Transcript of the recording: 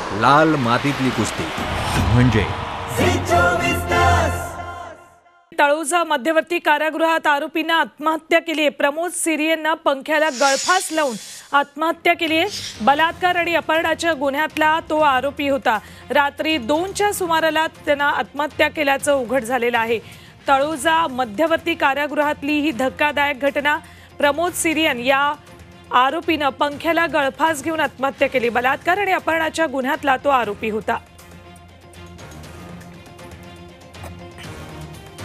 लाल मातीतली कुस्ती म्हणजे तळोजा मध्यवर्ती कारागृहात आरोपीनं आत्महत्या केली आहे। प्रमोद सिरियननं पंख्याला गळफास लावून आत्महत्या केली आहे। बलात्कार आणि अपहरणाच्या गुन्ह्यातला तो आरोपी होता। रात्री 2च्या सुमाराला त्यानं आत्महत्या केल्याचं उघड झालेलं आहे। तळोजा मध्यवर्ती कारागृहातली ही धक्कादायक घटना। प्रमोद सिरियन या आरोपीनं पंख्याला गळफास घेऊन आत्महत्या केली। बलात्कार आणि अपहरणाच्या गुन्ह्यातला तो आरोपी होता।